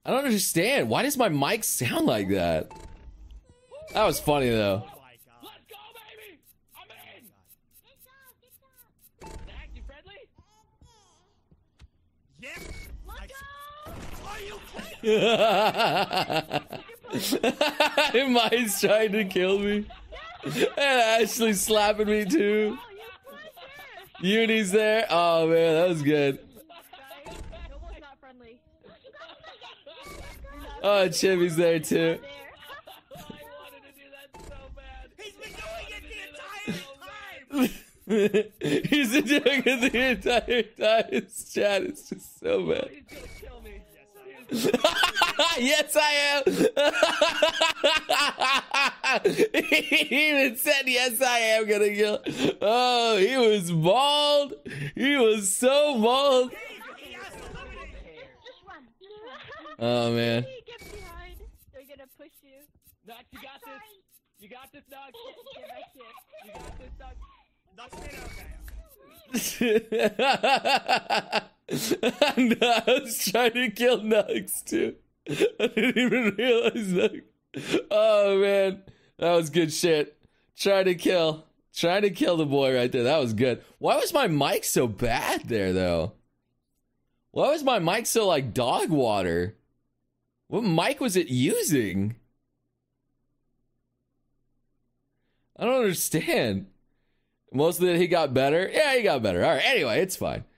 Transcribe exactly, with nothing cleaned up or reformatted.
I don't understand. Why does my mic sound like that? That was funny though. Let's go, baby! I'm in! Nagzz, you friendly? Yes! Let's go! Are you Mine's trying to kill me. And Ashley's slapping me too. Uni's there. Oh man, that was good. Oh, Chimmy's there too. I wanted to do that so bad. He's been doing it the entire time! He's been doing it the entire time. His chat is just so bad. He's gonna kill me. Yes, I am. He even said, yes, I am gonna kill. Oh, he was bald. He was so bald. Oh, man. Get behind. They're gonna push you. Nagzz, you got this. You got this, Nagzz. You got this, Nagzz. No, I was trying to kill Nagzz too. I didn't even realize Nagzz. Oh man, that was good shit. Trying to kill, trying to kill the boy right there. That was good. Why was my mic so bad there though? Why was my mic so like dog water? What mic was it using? I don't understand. Most of it he got better. Yeah, he got better. All right. Anyway, it's fine.